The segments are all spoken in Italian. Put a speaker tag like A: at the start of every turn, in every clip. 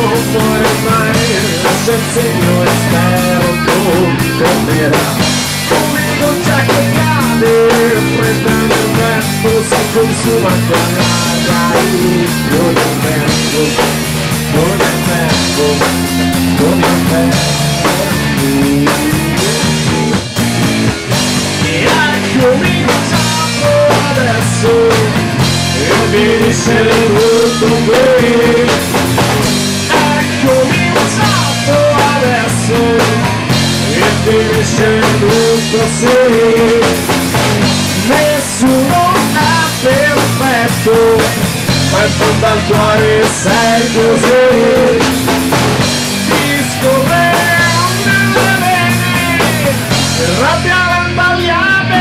A: non muore mai, lascia il segno e spero tornerà. Come goccia che cade, fredda nel vento, si consuma con l'aria, non è tempo, non è tempo, non è tempo. E eccomi cominciato adesso, e finisce tutto qui. Eccomi cominciato adesso, e finisce tutto sì. Nessuno è perfetto, ma in fondo al cuore sei così. Ti scorrerò nelle vene, rabbia le bagliate.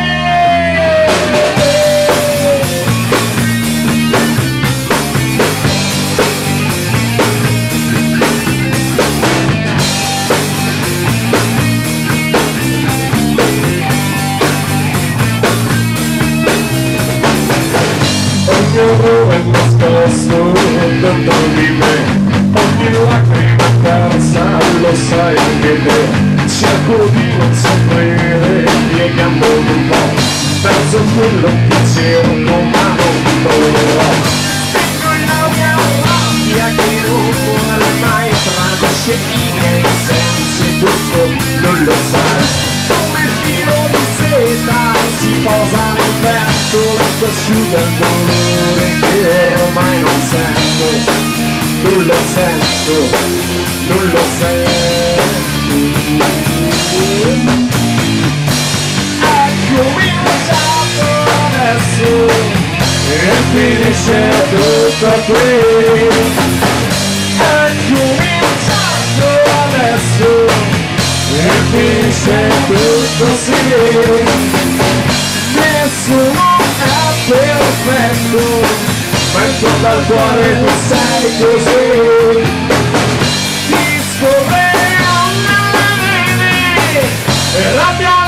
A: Ogni errore nascosto dentro di me, ogni lacrima persa lo sai anche te. Cerco di non soffrire piegandolo un po', verso quello che cerco ma non troverò. Spingo la mia rabbia che non muore mai, tradisce i miei sensi, tutto non lo sai. Come filo di seta si posa nel petto, l'acqua asciuga il dolore che ormai non sento, non lo sento, non lo sento. Eccomi cominciato adesso, e finisce tutto qui. Eccomi cominciato adesso, e finisce tutto sì. Nessuno è perfetto, ma in fondo al cuore tu sei così. Ti scorrerò nelle vene, e rabbia